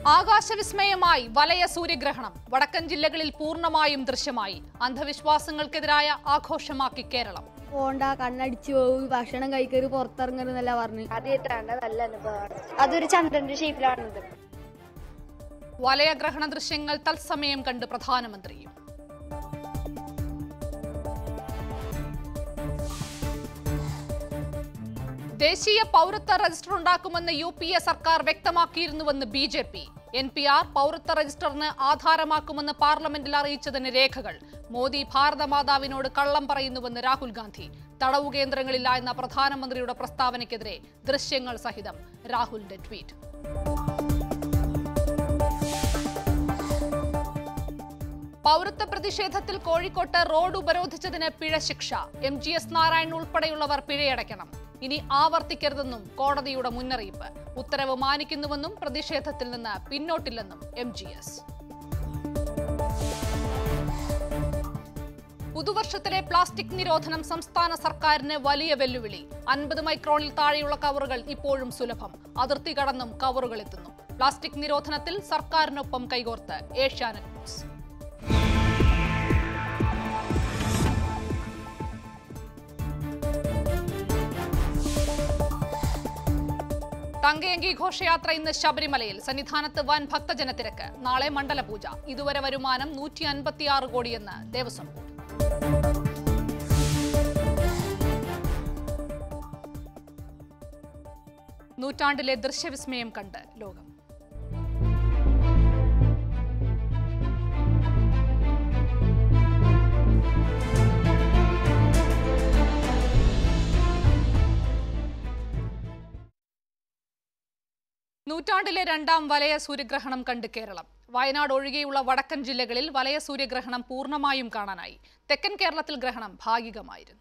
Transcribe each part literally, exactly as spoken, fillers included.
ആകാശവിസ്മയമായി വലയ സൂര്യഗ്രഹണം വടക്കൻ ജില്ലകളിൽ പൂർണ്ണമായും ദൃശ്യമായി. അന്ധവിശ്വാസങ്ങൾക്കെതിരായ ആഘോഷമാക്കി കേരളം. പോണ്ട, കണ്ണടിച്ചു പോകും, ഭക്ഷണം കഴിക്കരുത്, പുറത്തിറങ്ങരുതെന്നല്ല പറഞ്ഞു. ആദ്യമായിട്ടാണ്, നല്ല അനുഭവമാണ്. അതൊരു ചന്ദ്രന്റെ ഷേപ്പിലാണത്. വലയഗ്രഹണ ദൃശ്യങ്ങൾ തത്സമയം കണ്ട് പ്രധാനമന്ത്രിയും. ദേശീയ പൗരത്വ രജിസ്റ്റർ ഉണ്ടാക്കുമെന്ന് യു പി എ സർക്കാർ വ്യക്തമാക്കിയിരുന്നുവെന്ന് B J P. N P R പൗരത്വ രജിസ്റ്ററിന് ആധാരമാക്കുമെന്ന് പാർലമെന്റിൽ അറിയിച്ചതിന് രേഖകൾ. മോദി ഭാരതമാതാവിനോട് കള്ളം പറയുന്നുവെന്ന് രാഹുൽ ഗാന്ധി. തടവു കേന്ദ്രങ്ങളില്ല എന്ന പ്രധാനമന്ത്രിയുടെ പ്രസ്താവനയ്ക്കെതിരെ ദൃശ്യങ്ങൾ സഹിതം രാഹുലിന്റെ ട്വീറ്റ്. പൗരത്വ പ്രതിഷേധത്തിൽ കോഴിക്കോട്ട് റോഡ് ഉപരോധിച്ചതിന് പിഴ ശിക്ഷ. എം ജി എസ് നാരായൺ ഉൾപ്പെടെയുള്ളവർ പിഴയടയ്ക്കണം. ഇനി ആവർത്തിക്കരുതെന്നും കോടതിയുടെ മുന്നറിയിപ്പ്. ഉത്തരവ് മാനിക്കുന്നുവെന്നും പ്രതിഷേധത്തിൽ നിന്ന് പിന്നോട്ടില്ലെന്നും എം ജി എസ്. പുതുവർഷത്തിലെ പ്ലാസ്റ്റിക് നിരോധനം സംസ്ഥാന സർക്കാരിന് വലിയ വെല്ലുവിളി. അൻപത് മൈക്രോണിൽ താഴെയുള്ള കവറുകൾ ഇപ്പോഴും സുലഭം. അതിർത്തി കടന്നും കവറുകൾ എത്തുന്നു. പ്ലാസ്റ്റിക് നിരോധനത്തിൽ സർക്കാരിനൊപ്പം കൈകോർത്ത് ഏഷ്യാനെറ്റ് ന്യൂസ്. തങ്കയങ്കി ഘോഷയാത്ര ഇന്ന് ശബരിമലയിൽ. സന്നിധാനത്ത് വൻ ഭക്തജനത്തിരക്ക്. നാളെ മണ്ഡലപൂജ. ഇതുവരെ വരുമാനം നൂറ്റി അൻപത്തിയാറ് കോടിയെന്ന് ദേവസ്വം ബോർഡ്. നൂറ്റാണ്ടിലെ ദൃശ്യവിസ്മയം കണ്ട് ലോകം. നൂറ്റാണ്ടിലെ രണ്ടാം വലയ സൂര്യഗ്രഹണം കണ്ട് കേരളം. വയനാട് ഒഴികെയുള്ള വടക്കൻ ജില്ലകളിൽ വലയ സൂര്യഗ്രഹണം പൂർണ്ണമായും കാണാനായി. തെക്കൻ കേരളത്തിൽ ഗ്രഹണം ഭാഗികമായിരുന്നു.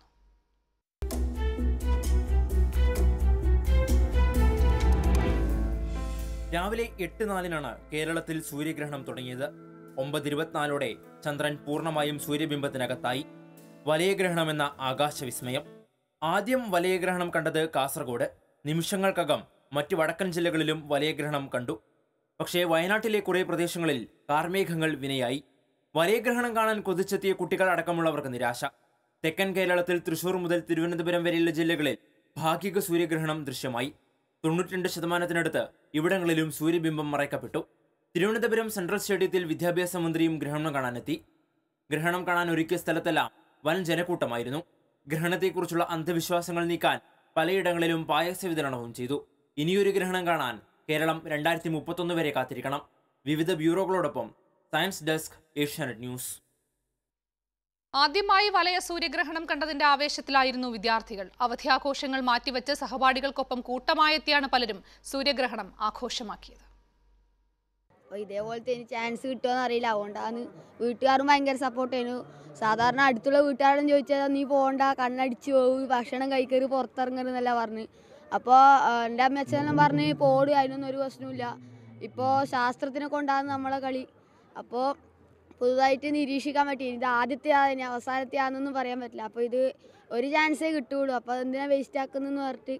രാവിലെ എട്ട് നാലിനാണ് കേരളത്തിൽ സൂര്യഗ്രഹണം തുടങ്ങിയത്. ഒമ്പത് ഇരുപത്തിനാലോടെ ചന്ദ്രൻ പൂർണ്ണമായും സൂര്യബിംബത്തിനകത്തായി. വലയഗ്രഹണമെന്ന ആകാശവിസ്മയം. ആദ്യം വലയഗ്രഹണം കണ്ടത് കാസർഗോഡ്. നിമിഷങ്ങൾക്കകം മറ്റു വടക്കൻ ജില്ലകളിലും വലയഗ്രഹണം കണ്ടു. പക്ഷേ വയനാട്ടിലെ കുറേ പ്രദേശങ്ങളിൽ കാർമേഘങ്ങൾ വിനയായി. വലയഗ്രഹണം കാണാൻ കൊതിച്ചെത്തിയ കുട്ടികൾ അടക്കമുള്ളവർക്ക് നിരാശ. തെക്കൻ കേരളത്തിൽ തൃശൂർ മുതൽ തിരുവനന്തപുരം വരെയുള്ള ജില്ലകളിൽ ഭാഗിക സൂര്യഗ്രഹണം ദൃശ്യമായി. തൊണ്ണൂറ്റിരണ്ട് ശതമാനത്തിനടുത്ത് ഇവിടങ്ങളിലും സൂര്യബിംബം മറയ്ക്കപ്പെട്ടു. തിരുവനന്തപുരം സെൻട്രൽ സ്റ്റേഡിയത്തിൽ വിദ്യാഭ്യാസ മന്ത്രിയും ഗ്രഹണം കാണാനെത്തി. ഗ്രഹണം കാണാൻ ഒരുക്കിയ സ്ഥലത്തെല്ലാം വൻ ജനക്കൂട്ടമായിരുന്നു. ഗ്രഹണത്തെക്കുറിച്ചുള്ള അന്ധവിശ്വാസങ്ങൾ നീക്കാൻ പലയിടങ്ങളിലും പായസ വിതരണവും ചെയ്തു. ഇനിയൊരു ഗ്രഹണം കാണാൻ കേരളം രണ്ടായിരത്തി മുപ്പത്തൊന്ന് വരെ കാത്തിരിക്കണം. വിവിധ ബ്യൂറോകളോടൊപ്പം സയൻസ് ഡെസ്ക്, ഏഷ്യാനെറ്റ് ന്യൂസ്. ആദ്യമായി വലയ സൂര്യഗ്രഹണം കണ്ടതിന്റെ ആവേശത്തിലായിരുന്നു വിദ്യാർത്ഥികൾ. അവധിയാഘോഷങ്ങൾ മാറ്റിവെച്ച് സഹപാഠികൾക്കൊപ്പം കൂട്ടമായെത്തിയാണ് പലരും സൂര്യഗ്രഹണം ആഘോഷമാക്കിയത്. ഇതേപോലത്തെ എനിക്ക് ചാൻസ് കിട്ടുമെന്ന് അറിയില്ല. അതുകൊണ്ടാണ് വീട്ടുകാരും ഭയങ്കര സപ്പോർട്ട് ചെയ്യുന്നു. സാധാരണ അടുത്തുള്ള വീട്ടുകാരും ചോദിച്ചാൽ നീ പോകണ്ട, കണ്ണടിച്ചു പോകും, ഭക്ഷണം കഴിക്കരുത്, പുറത്തിറങ്ങരുതെന്നല്ല പറഞ്ഞ്. അപ്പോൾ എൻ്റെ അമ്മച്ചനും പറഞ്ഞ് പോടുക, അതിനൊന്നും ഒരു പ്രശ്നമില്ല. ഇപ്പോൾ ശാസ്ത്രത്തിനെ കൊണ്ടാണ് നമ്മളെ കളി. അപ്പോൾ പുതുതായിട്ട് നിരീക്ഷിക്കാൻ പറ്റി. ഇത് ആദ്യത്തെ ഇനി അവസാനത്തെ ആണെന്നൊന്നും പറയാൻ പറ്റില്ല. അപ്പോൾ ഇത് ഒരു ചാൻസേ കിട്ടുകയുള്ളൂ. അപ്പോൾ അതെന്തിനാ വേസ്റ്റ് ആക്കുന്നതെന്ന് പറഞ്ഞിട്ട്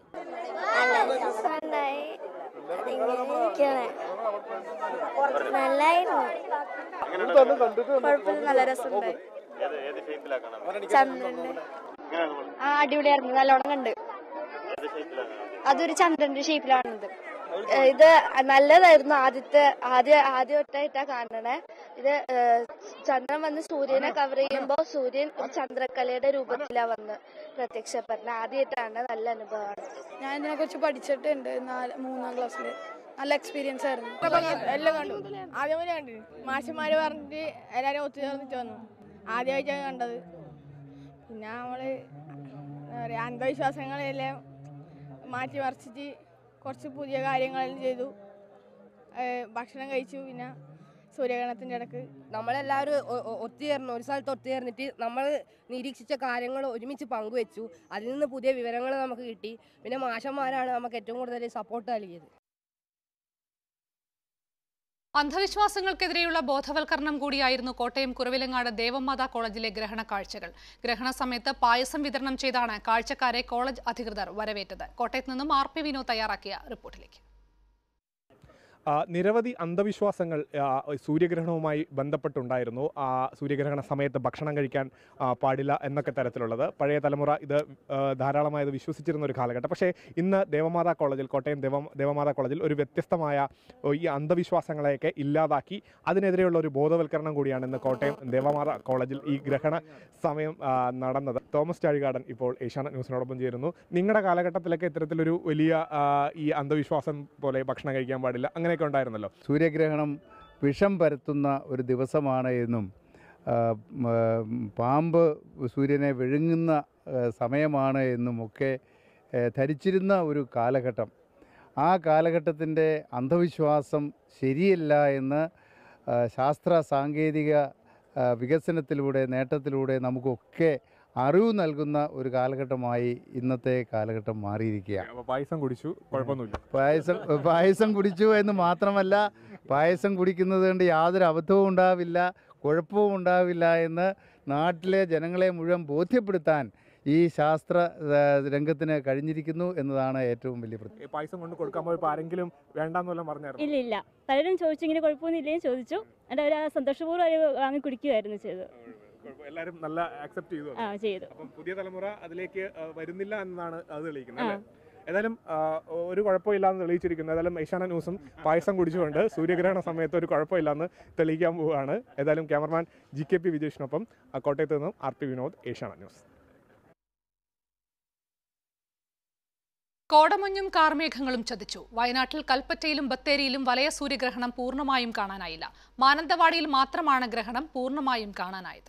നല്ല രസമുണ്ടായി. ചന്ദ്രന്റെ ആ അടിപൊളിയായിരുന്നു, നല്ലോണം കണ്ട്. അതൊരു ചന്ദ്രന്റെ ഷേപ്പിലാണത്. ഇത് നല്ലതായിരുന്നു. ആദ്യത്തെ ആദ്യ ആദ്യമായിട്ടാ കാണണേ. ഇത് ചന്ദ്രൻ വന്ന് സൂര്യനെ കവർ ചെയ്യുമ്പോ സൂര്യൻ ഒരു ചന്ദ്രക്കലയുടെ രൂപത്തിലാ വന്ന് പ്രത്യക്ഷപ്പെടുന്നത്. ആദ്യമായിട്ടാണ്. നല്ല അനുഭവമാണ്. ഞാൻ ഇതിനെ കുറിച്ച് പഠിച്ചിട്ടുണ്ട് നാല് മൂന്നാം ക്ലാസ്സില്. നല്ല എക്സ്പീരിയൻസ് ആയിരുന്നു. എല്ലാം കണ്ടു. ആദ്യമേ കണ്ടു. മാഷന്മാര് പറഞ്ഞിട്ട് എല്ലാരും ഒത്തുചേർന്നിട്ട് വന്നു. ആദ്യമായിട്ടാണ് കണ്ടത്. പിന്നെ നമ്മള് എന്താ പറയാ, അന്ധവിശ്വാസങ്ങളെല്ലാം മാറ്റി മറിച്ചിട്ട് കുറച്ച് പുതിയ കാര്യങ്ങളെല്ലാം ചെയ്തു. ഭക്ഷണം കഴിച്ചു. പിന്നെ സൂര്യഗ്രഹണത്തിൻ്റെ ഇടയ്ക്ക് നമ്മളെല്ലാവരും ഒത്തുചേർന്നു. ഒരു സ്ഥലത്ത് ഒത്തുചേർന്നിട്ട് നമ്മൾ നിരീക്ഷിച്ച കാര്യങ്ങൾ ഒരുമിച്ച് പങ്കുവെച്ചു. അതിൽ നിന്ന് പുതിയ വിവരങ്ങൾ നമുക്ക് കിട്ടി. പിന്നെ മാഷന്മാരാണ് നമുക്ക് ഏറ്റവും കൂടുതൽ സപ്പോർട്ട് നൽകിയത്. അന്ധവിശ്വാസങ്ങൾക്കെതിരെയുള്ള ബോധവൽക്കരണം കൂടിയായിരുന്നു കോട്ടയം കുറവിലങ്ങാട് ദേവമാതാ കോളേജിലെ ഗ്രഹണ കാഴ്ചകൾ. ഗ്രഹണ സമയത്ത് പായസം വിതരണം ചെയ്താണ് കാഴ്ചക്കാരെ കോളേജ് അധികൃതർ വരവേറ്റത്. കോട്ടയത്ത് നിന്നും ആർ പി വിനോദ് തയ്യാറാക്കിയ റിപ്പോർട്ടിലേക്ക്. നിരവധി അന്ധവിശ്വാസങ്ങൾ സൂര്യഗ്രഹണവുമായി ബന്ധപ്പെട്ടുണ്ടായിരുന്നു. സൂര്യഗ്രഹണ സമയത്ത് ഭക്ഷണം കഴിക്കാൻ പാടില്ല എന്നൊക്കെ തരത്തിലുള്ളത്. പഴയ തലമുറ ഇത് ധാരാളമായത് വിശ്വസിച്ചിരുന്ന ഒരു കാലഘട്ടം. പക്ഷേ ഇന്ന് ദേവമാതാ കോളേജിൽ, കോട്ടയം ദേവ ദേവമാതാ കോളേജിൽ ഒരു വ്യത്യസ്തമായ ഈ അന്ധവിശ്വാസങ്ങളെയൊക്കെ ഇല്ലാതാക്കി അതിനെതിരെയുള്ള ഒരു ബോധവൽക്കരണം കൂടിയാണ് ഇന്ന് കോട്ടയം ദേവമാതാ കോളേജിൽ ഈ ഗ്രഹണ സമയം നടന്നത്. തോമസ് ചാഴികാടൻ ഇപ്പോൾ ഏഷ്യാനെറ്റ് ന്യൂസിനോടൊപ്പം ചേരുന്നു. നിങ്ങളുടെ കാലഘട്ടത്തിലൊക്കെ ഇത്തരത്തിലൊരു വലിയ ഈ അന്ധവിശ്വാസം പോലെ ഭക്ഷണം കഴിക്കാൻ പാടില്ല അങ്ങനെയൊക്കെ ഉണ്ടായിരുന്നല്ലോ. സൂര്യഗ്രഹണം വിഷം പരത്തുന്ന ഒരു ദിവസമാണ് എന്നും പാമ്പ് സൂര്യനെ വിഴുങ്ങുന്ന സമയമാണ് എന്നും ഒക്കെ ധരിച്ചിരുന്ന ഒരു കാലഘട്ടം. ആ കാലഘട്ടത്തിൻ്റെ അന്ധവിശ്വാസം ശരിയല്ല എന്ന് ശാസ്ത്ര സാങ്കേതിക വികസനത്തിലൂടെ നേട്ടത്തിലൂടെ നമുക്കൊക്കെ അറിവ് നൽകുന്ന ഒരു കാലഘട്ടമായി ഇന്നത്തെ കാലഘട്ടം മാറിയിരിക്കുകയാണ്. പായസം കുടിച്ചു, കുഴപ്പമൊന്നുമില്ല. പായസം പായസം കുടിച്ചു എന്ന് മാത്രമല്ല, പായസം കുടിക്കുന്നത് കൊണ്ട് യാതൊരു അബദ്ധവും ഉണ്ടാവില്ല, കുഴപ്പവും ഉണ്ടാവില്ല എന്ന് നാട്ടിലെ ജനങ്ങളെ മുഴുവൻ ബോധ്യപ്പെടുത്താൻ ഈ ശാസ്ത്ര രംഗത്തിന് കഴിഞ്ഞിരിക്കുന്നു എന്നതാണ് ഏറ്റവും വലിയ പ്രത്യേകത. പായസം കൊണ്ട് കൊടുക്കാൻ പോയപ്പോൾ ആരെങ്കിലും വേണ്ടാന്നല്ലോ പറഞ്ഞായിരുന്നു? ഇല്ല ഇല്ല, പലരും ചോദിച്ചു ഇങ്ങനെ കുഴപ്പമൊന്നുമില്ലേന്ന് ചോദിച്ചു. എന്നിട്ട് അവർ സന്തോഷപൂർവ്വം അവർ വാങ്ങി കുടിക്കുകയായിരുന്നു ചെയ്തത്. എല്ലാവരും നല്ല ആക്സെപ്റ്റ് ചെയ്തു. ആ ചെയ്തു. അപ്പം പുതിയ തലമുറ അതിലേക്ക് വരുന്നില്ല എന്നാണ് അത് തെളിയിക്കുന്നത്. ഏതായാലും ഒരു കുഴപ്പമില്ലാന്ന് തെളിയിച്ചിരിക്കുന്നു. ഏതായാലും ഏഷ്യാനെറ്റ് ന്യൂസും പായസം കുടിച്ചുകൊണ്ട് സൂര്യഗ്രഹണ സമയത്ത് ഒരു കുഴപ്പമില്ലാന്ന് തെളിയിക്കാൻ പോവുകയാണ്. ഏതായാലും ക്യാമറമാൻ ജി കെ പി വിജേഷിനൊപ്പം കോട്ടയത്ത് നിന്നും R P Vinod, Asianet news. കോടമഞ്ഞും കാർമേഘങ്ങളും ചതിച്ചു. വയനാട്ടിൽ കൽപ്പറ്റയിലും ബത്തേരിയിലും വലയ സൂര്യഗ്രഹണം പൂർണ്ണമായും കാണാനായില്ല. മാനന്തവാടിയിൽ മാത്രമാണ് ഗ്രഹണം പൂർണ്ണമായും കാണാനായത്.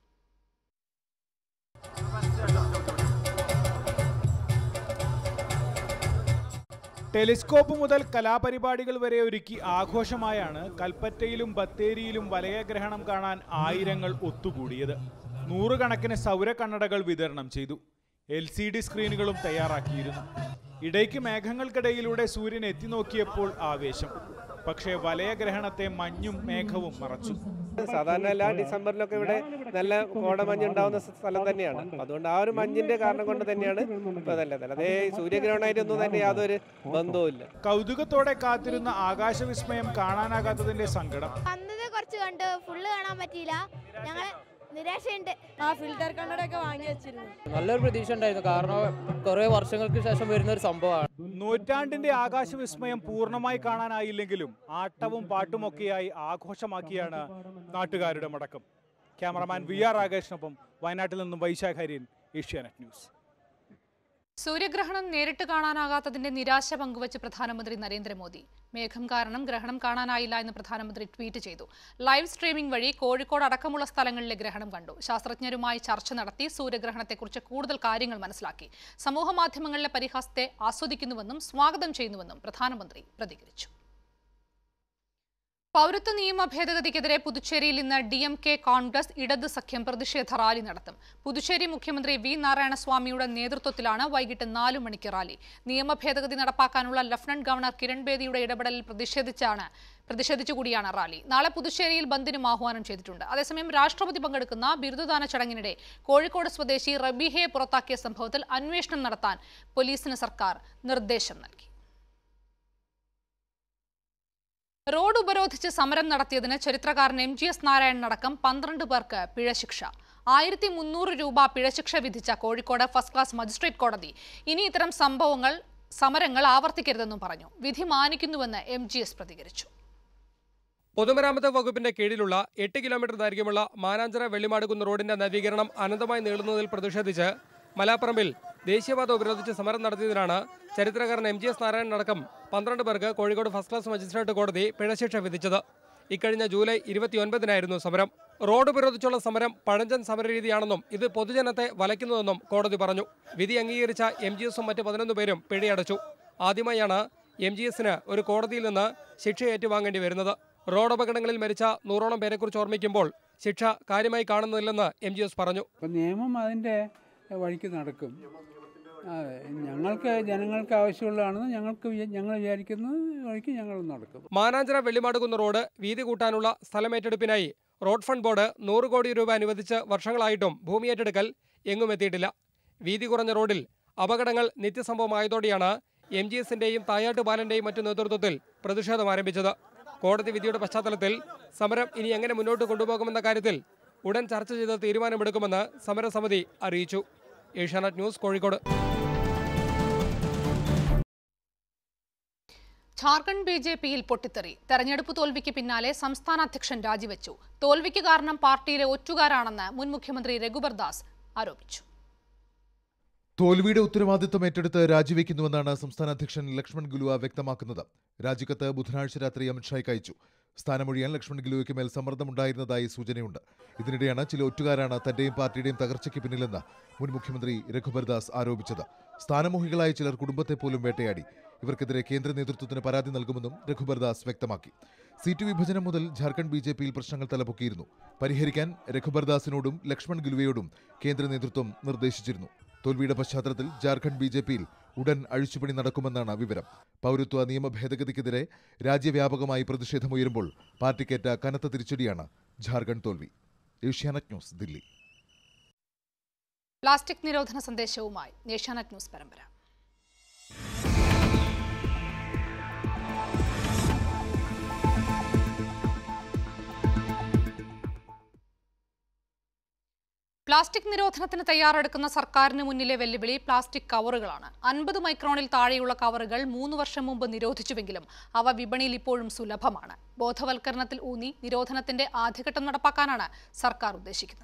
ടെലിസ്കോപ്പ് മുതൽ കലാപരിപാടികൾ വരെ ഒരുക്കി ആഘോഷമായാണ് കൽപ്പറ്റയിലും ബത്തേരിയിലും വലയഗ്രഹണം കാണാൻ ആയിരങ്ങൾ ഒത്തുകൂടിയത്. നൂറുകണക്കിന് സൗര കണ്ണടകൾ വിതരണം ചെയ്തു. എൽ സി ഡി സ്ക്രീനുകളും തയ്യാറാക്കിയിരുന്നു. ഇടയ്ക്ക് മേഘങ്ങൾക്കിടയിലൂടെ സൂര്യൻ എത്തിനോക്കിയപ്പോൾ ആവേശം. പക്ഷേ വലയഗ്രഹണത്തെ മഞ്ഞും മേഘവും മറച്ചു. സാധാരണ എല്ലാ ഡിസംബറിലൊക്കെ ഇവിടെ നല്ല കോടമഞ്ഞ് ഉണ്ടാവുന്ന സ്ഥലം തന്നെയാണ്. അതുകൊണ്ട് ആ ഒരു മഞ്ഞിന്റെ കാരണം കൊണ്ട് തന്നെയാണ് ഇപ്പൊ നല്ലത്. അതേ സൂര്യഗ്രഹണമായിട്ടൊന്നും തന്നെ യാതൊരു ബന്ധവുമില്ല. കൗതുകത്തോടെ കാത്തിരുന്ന ആകാശവിസ്മയം കാണാനാകാത്തതിന്റെ സങ്കടം. വന്നത് കുറച്ച് കണ്ട് ഫുള്ള് കാണാൻ പറ്റിയില്ല. ഞങ്ങൾ നിരാശയുണ്ട്. ആ ഫിൽറ്റർ കണ്ണടയൊക്കെ വാങ്ങി വെച്ചിരുന്നു. നല്ലൊരു പ്രതീക്ഷ ഉണ്ടായിരുന്നു. കാരണം കുറെ വർഷങ്ങൾക്ക് ശേഷം വരുന്ന ഒരു സംഭവമാണ്. നൂറ്റാണ്ടിന്റെ ആകാശവിസ്മയം പൂർണ്ണമായി കാണാനായില്ലെങ്കിലും ആട്ടവും പാട്ടുമൊക്കെയായി ആഘോഷമാക്കിയാണ് നാട്ടുകാരുടെ മടക്കം. ക്യാമറമാൻ വി ആർ രാകേഷിനൊപ്പം വയനാട്ടിൽ നിന്നും വൈശാഖ് ഹരിൻ, ഏഷ്യാനെറ്റ് ന്യൂസ്. സൂര്യഗ്രഹണം നേരിട്ട് കാണാനാകാത്തതിന്റെ നിരാശ പങ്കുവച്ച് പ്രധാനമന്ത്രി നരേന്ദ്രമോദി. മേഘം കാരണം ഗ്രഹണം കാണാനായില്ല എന്ന് പ്രധാനമന്ത്രി ട്വീറ്റ് ചെയ്തു. ലൈവ് സ്ട്രീമിംഗ് വഴി കോഴിക്കോട് അടക്കമുള്ള സ്ഥലങ്ങളിലെ ഗ്രഹണം കണ്ടു. ശാസ്ത്രജ്ഞരുമായി ചർച്ച നടത്തി സൂര്യഗ്രഹണത്തെക്കുറിച്ച് കൂടുതൽ കാര്യങ്ങൾ മനസ്സിലാക്കി. സമൂഹമാധ്യമങ്ങളിലെ പരിഹാസത്തെ ആസ്വദിക്കുന്നുവെന്നും സ്വാഗതം ചെയ്യുന്നുവെന്നും പ്രധാനമന്ത്രി പ്രതികരിച്ചു. പൗരത്വ നിയമ ഭേദഗതിക്കെതിരെ പുതുച്ചേരിയിൽ ഇന്ന് ഡി എം കെ, കോൺഗ്രസ്, ഇടത് സഖ്യം പ്രതിഷേധ റാലി നടത്തും. പുതുച്ചേരി മുഖ്യമന്ത്രി വി നാരായണസ്വാമിയുടെ നേതൃത്വത്തിലാണ് വൈകിട്ട് നാലു മണിക്ക് റാലി. നിയമ ഭേദഗതി നടപ്പാക്കാനുള്ള ലഫ്റ്റനന്റ് ഗവർണർ കിരൺ ബേദിയുടെ ഇടപെടലിൽ പ്രതിഷേധിച്ചാണ് പ്രതിഷേധിച്ചുകൂടിയാണ് റാലി. നാളെ പുതുച്ചേരിയിൽ ബന്ദിനും ആഹ്വാനം ചെയ്തിട്ടുണ്ട്. അതേസമയം രാഷ്ട്രപതി പങ്കെടുക്കുന്ന ബിരുദദാന ചടങ്ങിനിടെ കോഴിക്കോട് സ്വദേശി റബീഹയെ പുറത്താക്കിയ സംഭവത്തിൽ അന്വേഷണം നടത്താൻ പോലീസിന് സർക്കാർ നിർദ്ദേശം നൽകി. റോഡ് ഉപരോധിച്ച് സമരം നടത്തിയതിന് ചരിത്രകാരൻ എം ജി എസ് നാരായണനടക്കം പന്ത്രണ്ട് പേർക്ക് പിഴശിക്ഷ. ആയിരത്തി മുന്നൂറ് രൂപ പിഴശിക്ഷ വിധിച്ച കോഴിക്കോട് ഫസ്റ്റ് ക്ലാസ് മജിസ്ട്രേറ്റ് കോടതി ഇനി ഇത്തരം സംഭവങ്ങൾ സമരങ്ങൾ ആവർത്തിക്കരുതെന്നും പറഞ്ഞു. വിധി മാനിക്കുന്നുവെന്ന് എം ജി എസ് പ്രതികരിച്ചു. പൊതുമരാമത്ത് വകുപ്പിന്റെ കീഴിലുള്ള എട്ട് കിലോമീറ്റർ ദൈർഘ്യമുള്ള മാനാഞ്ചിറ വെള്ളിമാടുകുന്ന് റോഡിന്റെ നവീകരണം അനന്തമായി നീളുന്നതിൽ പ്രതിഷേധിച്ച് മലാപ്പറമ്പിൽ ദേശീയപാത ഉപരോധിച്ച് സമരം നടത്തിയതിനാണ് ചരിത്രകാരൻ എം ജി എസ് നാരായണനടക്കം പന്ത്രണ്ട് പേർക്ക് കോഴിക്കോട് ഫസ്റ്റ് ക്ലാസ് മജിസ്ട്രേറ്റ് കോടതി പിഴശിക്ഷ വിധിച്ചത്. ഇക്കഴിഞ്ഞ ജൂലൈ ഇരുപത്തിയൊൻപതിനായിരുന്നു സമരം. റോഡ് ഉപരോധിച്ചുള്ള സമരം പഴഞ്ചൻ സമരരീതിയാണെന്നും ഇത് പൊതുജനത്തെ വലയ്ക്കുന്നുവെന്നും കോടതി പറഞ്ഞു. വിധി അംഗീകരിച്ച എം ജി എസും മറ്റ് പതിനൊന്ന് പേരും പിഴയടച്ചു. ആദ്യമായാണ് എം ജി എസിന് ഒരു കോടതിയിൽ നിന്ന് ശിക്ഷ ഏറ്റുവാങ്ങേണ്ടി വരുന്നത്. റോഡ് അപകടങ്ങളിൽ മരിച്ച നൂറോളം പേരെക്കുറിച്ച് ഓർമ്മിക്കുമ്പോൾ ശിക്ഷ കാര്യമായി കാണുന്നില്ലെന്ന് എം ജി എസ് പറഞ്ഞു. നിയമം അതിൻ്റെ വഴിക്ക് നടക്കും. ഞങ്ങൾക്ക് ജനങ്ങൾക്ക് ആവശ്യമുള്ളതാണെന്ന് ഞങ്ങൾക്ക് ഞങ്ങൾ വിചാരിക്കുന്നത് വഴിക്ക് ഞങ്ങൾ നടക്കും. മാനാഞ്ചിറ വെള്ളിമാടുകുന്ന് റോഡ് വീതി കൂട്ടാനുള്ള സ്ഥലമേറ്റെടുപ്പിനായി റോഡ് ഫണ്ട് ബോർഡ് നൂറ് കോടി രൂപ അനുവദിച്ച് വർഷങ്ങളായിട്ടും ഭൂമി ഏറ്റെടുക്കൽ എങ്ങും എത്തിയിട്ടില്ല. വീതി കുറഞ്ഞ റോഡിൽ അപകടങ്ങൾ നിത്യസംഭവമായതോടെയാണ് എം ജി എസിന്റെയും തായാട്ട് ബാലന്റെയും മറ്റു നേതൃത്വത്തിൽ പ്രതിഷേധം ആരംഭിച്ചത്. കോടതി വിധിയുടെ പശ്ചാത്തലത്തിൽ സമരം ഇനി എങ്ങനെ മുന്നോട്ട് കൊണ്ടുപോകുമെന്ന കാര്യത്തിൽ ഉടൻ ചർച്ച ചെയ്ത് തീരുമാനമെടുക്കുമെന്ന് സമരസമിതി അറിയിച്ചു. Asianet news, Kozhikode. Jharkhand B J പിയിൽ പൊട്ടിത്തെറി. തെരഞ്ഞെടുപ്പ് തോൽവിക്ക് പിന്നാലെ സംസ്ഥാന അധ്യക്ഷൻ രാജിവെച്ചു. തോൽവിക്ക് കാരണം പാർട്ടിയിലെ ഒറ്റുകാരാണെന്ന് മുൻ മുഖ്യമന്ത്രി രഘുബർ ദാസ് ആരോപിച്ചു. തോൽവിയുടെ ഉത്തരവാദിത്വം ഏറ്റെടുത്ത് രാജിവെക്കുന്നുവെന്നാണ് സംസ്ഥാന അധ്യക്ഷൻ ലക്ഷ്മൺ ഗിലുവ വ്യക്തമാക്കുന്നത്. രാജിക്കത്ത് ബുധനാഴ്ച രാത്രി അമിത്ഷായ്ക്ക് അയച്ചു. സ്ഥാനമൊഴിയാൻ ലക്ഷ്മൺ ഗിലുവയ്ക്ക് മേൽ സമ്മർദ്ദമുണ്ടായിരുന്നതായി സൂചനയുണ്ട്. ഇതിനിടെയാണ് ചില ഒറ്റുകാരാണ് തന്റെയും പാർട്ടിയുടെയും തകർച്ചയ്ക്ക് പിന്നിലെന്ന് മുൻ മുഖ്യമന്ത്രി രഘുബർ ദാസ് ആരോപിച്ചത്. സ്ഥാനമോഹികളായ ചിലർ കുടുംബത്തെ പോലും വേട്ടയാടി. ഇവർക്കെതിരെ കേന്ദ്ര നേതൃത്വത്തിന് പരാതി നൽകുമെന്നും രഘുബർ ദാസ് വ്യക്തമാക്കി. സീറ്റ് വിഭജനം മുതൽ ഝാർഖണ്ഡ് ബി ജെ പിയിൽ പ്രശ്നങ്ങൾ തലപൊക്കിയിരുന്നു. പരിഹരിക്കാൻ രഘുബർ ദാസിനോടും ലക്ഷ്മൺ ഗിലുവയോടും കേന്ദ്ര നേതൃത്വം നിർദ്ദേശിച്ചിരുന്നു. തോൽവിയുടെ പശ്ചാത്തലത്തിൽ ഝാർഖണ്ഡ് ബി ജെ പിയിൽ ഉടൻ അഴിച്ചുപണി നടക്കുമെന്നാണ് വിവരം. പൗരത്വ നിയമ ഭേദഗതിക്കെതിരെ രാജ്യവ്യാപകമായി പ്രതിഷേധമുയരുമ്പോൾ പാർട്ടിക്കേറ്റ കനത്ത തിരിച്ചടിയാണ് ഝാർഖണ്ഡ് തോൽവി. ഏഷ്യാനെറ്റ് ന്യൂസ്, ദില്ലി. പ്ലാസ്റ്റിക് നിരോധന സന്ദേശവുമായി ഏഷ്യാനെറ്റ് ന്യൂസ് പരമ്പര. പ്ലാസ്റ്റിക് നിരോധനത്തിന് തയ്യാറെടുക്കുന്ന സർക്കാരിന് മുന്നിലെ വെല്ലുവിളി പ്ലാസ്റ്റിക് കവറുകളാണ്. അൻപത് മൈക്രോണിൽ താഴെയുള്ള കവറുകൾ മൂന്ന് വർഷം മുമ്പ് നിരോധിച്ചുവെങ്കിലും അവ വിപണിയിൽ ഇപ്പോഴും സുലഭമാണ്. ബോധവൽക്കരണത്തിൽ ഊന്നി നിരോധനത്തിന്റെ ആദ്യഘട്ടം നടപ്പാക്കാനാണ് സർക്കാർ ഉദ്ദേശിക്കുന്നത്.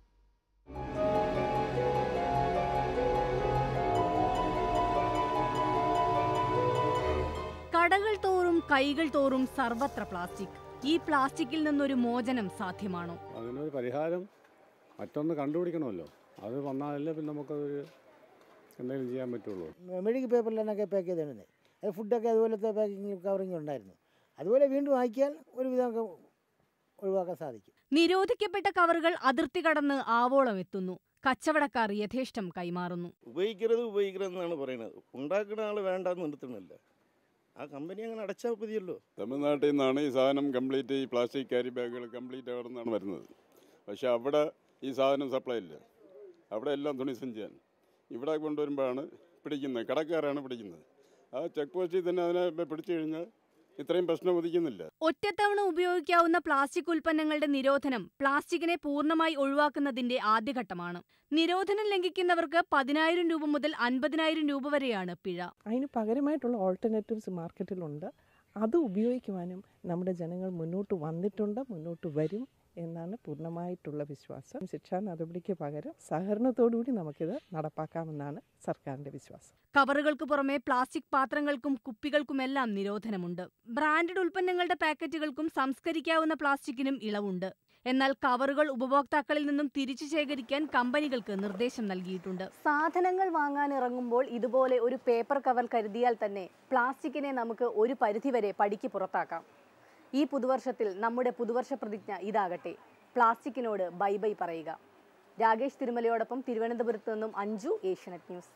കടകൾ തോറും കൈകൾ തോറും സർവത്ര പ്ലാസ്റ്റിക്. ഈ പ്ലാസ്റ്റിക്കിൽ നിന്നൊരു മോചനം സാധ്യമാണോ? അതിനൊരു പരിഹാരം മറ്റൊന്ന് കണ്ടുപിടിക്കണമല്ലോ. അത് വന്നാലല്ലേ പിന്നെ നമുക്കതൊരു എന്തെങ്കിലും ചെയ്യാൻ പറ്റുള്ളൂ. മെഡിക്കൽ പേപ്പറിലൊക്കെ പാക്ക് ചെയ്തിരുന്നത് അത് ഫുഡൊക്കെ അതുപോലത്തെ പാക്കിങ് കവറിങ് ഉണ്ടായിരുന്നു. അതുപോലെ വീണ്ടും ആക്കിയാൽ ഒരുവിധമൊക്കെ ഒഴിവാക്കാൻ സാധിക്കും. നിരോധിക്കപ്പെട്ട കവറുകൾ അതിർത്തി കടന്ന് ആവോളം എത്തുന്നു. കച്ചവടക്കാർ യഥേഷ്ടം കൈമാറുന്നു. ഉപയോഗിക്കരുത് ഉപയോഗിക്കരുതെന്നാണ് പറയുന്നത്. ഉണ്ടാക്കുന്ന ആൾ വേണ്ടെന്ന് നിർത്തുന്നില്ല. ആ കമ്പനി അങ്ങനെ അടച്ചാൽ മതിയല്ലോ. തമിഴ്നാട്ടിൽ നിന്നാണ് ഈ സാധനം കംപ്ലീറ്റ്, ഈ പ്ലാസ്റ്റിക് ക്യാരി ബാഗുകൾ കംപ്ലീറ്റ് അവിടെ നിന്നാണ് വരുന്നത്. പക്ഷേ അവിടെ ഈ സാധനം സപ്ലൈ ഇല്ല. അവിടെ എല്ലാം തുണിസഞ്ചിയാണ്. ഇവിടെ കൊണ്ടുവരുമ്പോഴാണ് പിടിക്കുന്നത്, കടക്കാരാണ് പിടിക്കുന്നത്. ആ ചെക്ക് പോസ്റ്റിൽ തന്നെ അതിനെ പിടിച്ചു കഴിഞ്ഞാൽ ഇത്രയും പ്രശ്നം ഉദിക്കുന്നില്ല. ഒറ്റത്തവണ ഉപയോഗിക്കാവുന്ന പ്ലാസ്റ്റിക് ഉൽപ്പന്നങ്ങളുടെ നിരോധനം പ്ലാസ്റ്റിക്കിനെ പൂർണ്ണമായി ഒഴിവാക്കുന്നതിന്റെ ആദ്യഘട്ടമാണ്. നിരോധനം ലംഘിക്കുന്നവർക്ക് പതിനായിരം രൂപ മുതൽ അൻപതിനായിരം രൂപ വരെയാണ് പിഴ. അതിന് പകരമായിട്ടുള്ള ഓൾട്ടർനേറ്റീവ്സ് മാർക്കറ്റിലുണ്ട്. അത് ഉപയോഗിക്കുവാനും നമ്മുടെ ജനങ്ങൾ മുന്നോട്ട് വന്നിട്ടുണ്ട്, മുന്നോട്ട് വരും എന്നാണ് പൂർണ്ണമായിട്ടുള്ള വിശ്വാസം. ശിക്ഷാ നടപടിക്ക് പകരം സഹകരണത്തോടുകൂടി നമുക്കിത് നടപ്പാക്കാമെന്നാണ് സർക്കാരിന്റെ വിശ്വാസം. കവറുകൾക്ക് പുറമെ പ്ലാസ്റ്റിക് പാത്രങ്ങൾക്കും കുപ്പികൾക്കുമെല്ലാം നിരോധനമുണ്ട്. ബ്രാൻഡഡ് ഉൽപ്പന്നങ്ങളുടെ പാക്കറ്റുകൾക്കും സംസ്കരിക്കാവുന്ന പ്ലാസ്റ്റിക്കിനും ഇളവുണ്ട്. എന്നാൽ കവറുകൾ ഉപഭോക്താക്കളിൽ നിന്നും തിരിച്ചു ശേഖരിക്കാൻ കമ്പനികൾക്ക് നിർദ്ദേശം നൽകിയിട്ടുണ്ട്. സാധനങ്ങൾ വാങ്ങാൻ ഇറങ്ങുമ്പോൾ ഇതുപോലെ ഒരു പേപ്പർ കവർ കരുതിയാൽ തന്നെ പ്ലാസ്റ്റിക്കിനെ നമുക്ക് ഒരു പരിധിവരെ പടിക്ക് പുറത്താക്കാം. ഈ പുതുവർഷത്തിൽ നമ്മുടെ പുതുവർഷ പ്രതിജ്ഞ ഇതാകട്ടെ: പ്ലാസ്റ്റിക്കിനോട് ബൈ ബൈ പറയുക. രാകേഷ് തിരുമലയോടൊപ്പം തിരുവനന്തപുരത്ത് നിന്നും അഞ്ജു, ഏഷ്യാനെറ്റ് ന്യൂസ്.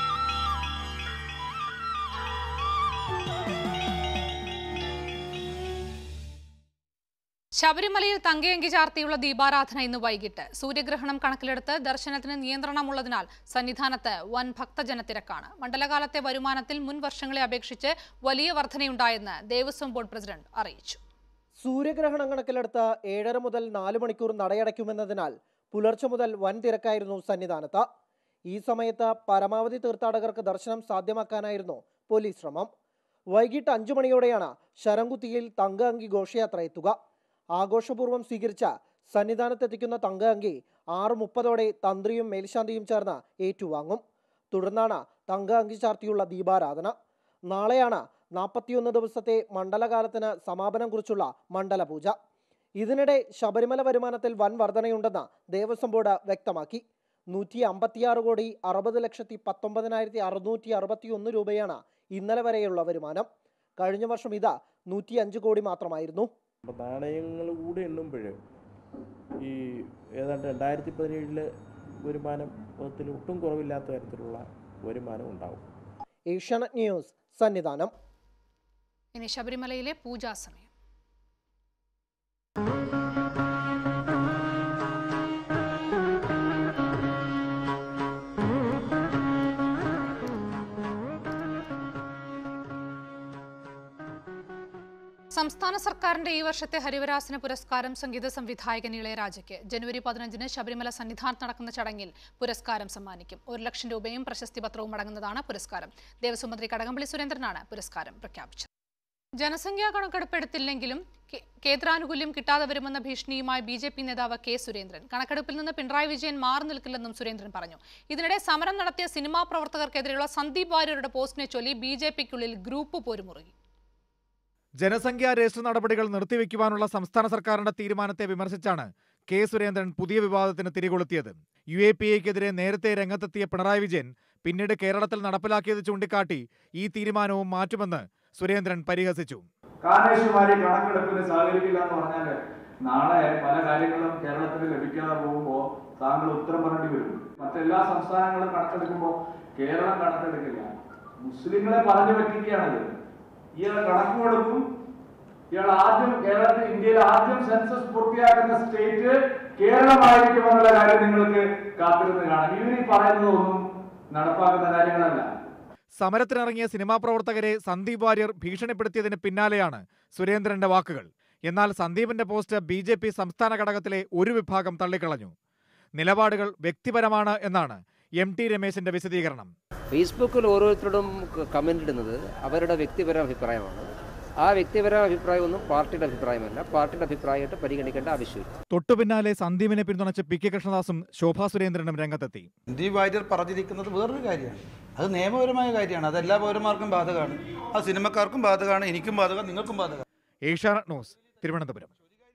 ശബരിമലയിൽ തങ്കയങ്കി ചാർത്തിയുള്ള ദീപാരാധന ഇന്ന് വൈകിട്ട്. സൂര്യഗ്രഹണം കണക്കിലെടുത്ത് ദർശനത്തിന് നിയന്ത്രണമുള്ളതിനാൽ സന്നിധാനത്ത് വൻ ഭക്തജനത്തിരക്കാണ്. മണ്ഡലകാലത്തെ വരുമാനത്തിൽ മുൻ വർഷങ്ങളെ അപേക്ഷിച്ച് വലിയ വർധനയുണ്ടായെന്ന് ദേവസ്വം ബോർഡ് പ്രസിഡന്റ് അറിയിച്ചു. സൂര്യഗ്രഹണം കണക്കിലെടുത്ത് ഏഴര മുതൽ നാല് മണിക്കൂർ നടയടയ്ക്കുമെന്നതിനാൽ പുലർച്ചെ മുതൽ വൻ തിരക്കായിരുന്നു സന്നിധാനത്ത്. ഈ സമയത്ത് പരമാവധി തീർത്ഥാടകർക്ക് ദർശനം സാധ്യമാക്കാനായിരുന്നു പോലീസ് ശ്രമം. വൈകിട്ട് അഞ്ചു മണിയോടെയാണ് ശരംകുത്തിയിൽ തങ്ക അങ്കി ഘോഷയാത്ര എത്തുക. ആഘോഷപൂർവ്വം സ്വീകരിച്ച സന്നിധാനത്തെത്തിക്കുന്ന തങ്ക അങ്കി ആറ് മുപ്പതോടെ തന്ത്രിയും മേൽശാന്തിയും ചേർന്ന് ഏറ്റുവാങ്ങും. തുടർന്നാണ് തങ്ക അങ്കി ചാർത്തിയുള്ള ദീപാരാധന. നാളെയാണ് നാൽപ്പത്തിയൊന്ന് ദിവസത്തെ മണ്ഡലകാലത്തിന് സമാപനം കുറിച്ചുള്ള മണ്ഡലപൂജ. ഇതിനിടെ ശബരിമല വരുമാനത്തിൽ വൻ വർധനയുണ്ടെന്ന് ദേവസ്വം ബോർഡ് വ്യക്തമാക്കി. നൂറ്റി അമ്പത്തിയാറ് കോടി അറുപത് ലക്ഷത്തി പത്തൊമ്പതിനായിരത്തി അറുന്നൂറ്റി അറുപത്തി ഒന്ന് രൂപയാണ് ഇന്നലെ വരെയുള്ള വരുമാനം. കഴിഞ്ഞ വർഷം ഇത് നൂറ്റി അഞ്ച് കോടി മാത്രമായിരുന്നു. നാണയങ്ങൾ കൂടെ എണ്ണുമ്പോൾ ഈ ഏതാണ്ട് രണ്ടായിരത്തി പതിനേഴിലെ വരുമാനത്തിൽ ഒട്ടും കുറവില്ലാത്ത തരത്തിലുള്ള വരുമാനം ഉണ്ടാവും. ഏഷ്യാനെറ്റ് ന്യൂസ്, സന്നിധാനം. ഇനി ശബരിമലയിലെ പൂജാ സമയം. സംസ്ഥാന സർക്കാരിന്റെ ഈ വർഷത്തെ ഹരിവരാസന പുരസ്കാരം സംഗീത സംവിധായകൻ ഇളയരാജയ്ക്ക് ജനുവരി പതിനഞ്ചിന് ശബരിമല സന്നിധാനത്ത് നടക്കുന്ന ചടങ്ങിൽ പുരസ്കാരം സമ്മാനിക്കും. ഒരു ലക്ഷം രൂപയും പ്രശസ്തി പത്രവും അടങ്ങുന്നതാണ് പുരസ്കാരം. ദേവസ്വം മന്ത്രി കടകംപള്ളി സുരേന്ദ്രനാണ് പുരസ്കാരം പ്രഖ്യാപിച്ചത്. ജനസംഖ്യാ കണക്കെടുപ്പെടുത്തില്ലെങ്കിലും കേന്ദ്രാനുകൂല്യം കിട്ടാതെ വരുമെന്ന ഭീഷണിയുമായി ബി ജെ പി നേതാവ് കെ സുരേന്ദ്രൻ. കണക്കെടുപ്പിൽ നിന്ന് പിണറായി വിജയൻ മാറി നിൽക്കില്ലെന്നും സുരേന്ദ്രൻ പറഞ്ഞു. ഇതിനിടെ സമരം നടത്തിയ സിനിമാ പ്രവർത്തകർക്കെതിരെയുള്ള സന്ദീപ് വാര്യരുടെ പോസ്റ്റിനെ ചൊല്ലി ബി ജെ പിക്കുള്ളിൽ ഗ്രൂപ്പ് പോരുമുറുകി. ജനസംഖ്യാ രജിസ്റ്റർ നടപടികൾ നിർത്തിവെക്കുവാനുള്ള സംസ്ഥാന സർക്കാരിന്റെ തീരുമാനത്തെ വിമർശിച്ചാണ് കെ സുരേന്ദ്രൻ പുതിയ വിവാദത്തിന് തിരികൊളുത്തിയത്. യു എ പി എക്കെതിരെ നേരത്തെ രംഗത്തെത്തിയ പിണറായി വിജയൻ പിന്നീട് കേരളത്തിൽ നടപ്പിലാക്കിയത് ചൂണ്ടിക്കാട്ടി ഈ തീരുമാനവും മാറ്റുമെന്ന് സുരേന്ദ്രൻ പരിഹസിച്ചു. കാനേഷുമാരി കണക്കെടുപ്പിന് സഹകരിക്കില്ല എന്ന് പറഞ്ഞാൽ നാളെ പല കാര്യങ്ങളും കേരളത്തിന് ലഭിക്കാതെ പോകുമ്പോൾ താങ്കൾ ഉത്തരം പറയേണ്ടി വരും. മറ്റെല്ലാ സംസ്ഥാനങ്ങളും കണക്കെടുക്കുമ്പോൾ കേരളം കണക്കെടുക്കില്ല. മുസ്ലിങ്ങളെ പറഞ്ഞു പറ്റിക്കുകയാണിത്. ഇയാൾ കണക്ക് കൊടുക്കും. ഇയാൾ ആദ്യം കേരളത്തിൽ ഇന്ത്യയിൽ ആദ്യം സെൻസസ് പൂർത്തിയാക്കുന്ന സ്റ്റേറ്റ് കേരളമായിരിക്കുമെന്നുള്ള കാര്യം നിങ്ങൾക്ക് കാത്തിരുന്ന് കാണാം. ഇവർ പറയുന്നതൊന്നും നടപ്പാക്കുന്ന കാര്യങ്ങളല്ല. സമരത്തിനിറങ്ങിയ സിനിമാ പ്രവർത്തകരെ സന്ദീപ് വാര്യർ ഭീഷണിപ്പെടുത്തിയതിന് പിന്നാലെയാണ് സുരേന്ദ്രന്റെ വാക്കുകൾ. എന്നാൽ സന്ദീപിന്റെ പോസ്റ്റ് ബി ജെ പി സംസ്ഥാന ഘടകത്തിലെ ഒരു വിഭാഗം തള്ളിക്കളഞ്ഞു. നിലപാടുകൾ വ്യക്തിപരമാണ് എന്നാണ് എം ടി രമേശിന്റെ വിശദീകരണം. ഫേസ്ബുക്കിൽ ഓരോരുത്തരോടും കമന്റ് ഇടുന്നത് അവരുടെ വ്യക്തിപര അഭിപ്രായമാണ്. ആ വ്യക്തിപര അഭിപ്രായമൊന്നും പാർട്ടിയുടെ അഭിപ്രായമല്ല. പാർട്ടിയുടെ അഭിപ്രായമായിട്ട് പരിഗണിക്കേണ്ട ആവശ്യമില്ല. തൊട്ടുപിന്നാലെ സന്ദീപിനെ പിന്തുണച്ച് പി കെ കൃഷ്ണദാസും ശോഭാ സുരേന്ദ്രനും രംഗത്തെത്തി. സന്ദീപ് വാര്യർ പറഞ്ഞിരിക്കുന്നത് വേറൊരു കാര്യമാണ്. അത് നിയമപരമായ കാര്യമാണ്. അത് എല്ലാ പൗരന്മാർക്കും ബാധകമാണ്. ആ സിനിമക്കാർക്കും ബാധകമാണ്, എനിക്കും ബാധകം, നിങ്ങൾക്കും ബാധകം. ഏഷ്യാനെറ്റ് ന്യൂസ്, തിരുവനന്തപുരം.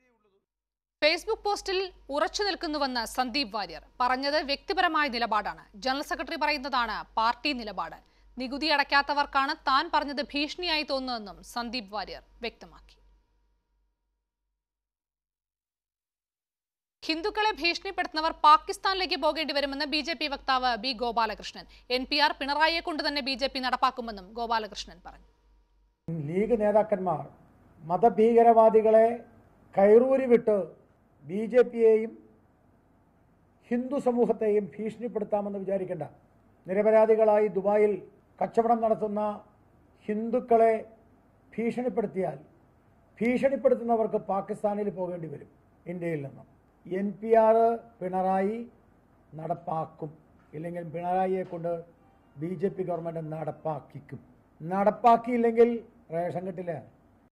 ഫേസ്ബുക്ക് പോസ്റ്റിൽ ഉറച്ചു നിൽക്കുന്നുവെന്ന് സന്ദീപ് വാര്യർ പറഞ്ഞത് വ്യക്തിപരമായ നിലപാടാണ്. ജനറൽ സെക്രട്ടറി പറയുന്നതാണ് പാർട്ടി നിലപാട്. നികുതി അടയ്ക്കാത്തവർക്കാണ് താൻ പറഞ്ഞത് ഭീഷണിയായി തോന്നുന്നതെന്നും സന്ദീപ് വാര്യർ വ്യക്തമാക്കി. ഹിന്ദുക്കളെ ഭീഷണിപ്പെടുത്തുന്നവർ പാകിസ്ഥാനിലേക്ക് പോകേണ്ടി വരുമെന്ന് ബി ജെ പി വക്താവ് B Gopalakrishnan. N P R പിണറായിയെ കൊണ്ട് തന്നെ ബി ജെ പി നടപ്പാക്കുമെന്നും ഗോപാലകൃഷ്ണൻ പറഞ്ഞു. ലീഗ് നേതാക്കന്മാർ മതഭീകരവാദികളെ കയറൂരി വിട്ട് ബി ജെ പിയെയും ഹിന്ദു സമൂഹത്തെയും ഭീഷണിപ്പെടുത്താമെന്ന് വിചാരിക്കേണ്ട. നിരപരാധികളായി ദുബായിൽ കച്ചവടം നടത്തുന്ന ഹിന്ദുക്കളെ ഭീഷണിപ്പെടുത്തിയാൽ ഭീഷണിപ്പെടുത്തുന്നവർക്ക് പാകിസ്ഥാനിൽ പോകേണ്ടി വരും ഇന്ത്യയിൽ നിന്നും. എൻ പി ആർ പിണറായി നടപ്പാക്കും. ഇല്ലെങ്കിൽ പിണറായിയെ കൊണ്ട് ബി ജെ പി ഗവൺമെൻറ് നടപ്പാക്കിക്കും. നടപ്പാക്കിയില്ലെങ്കിൽ റേഷൻ കിട്ടില്ല.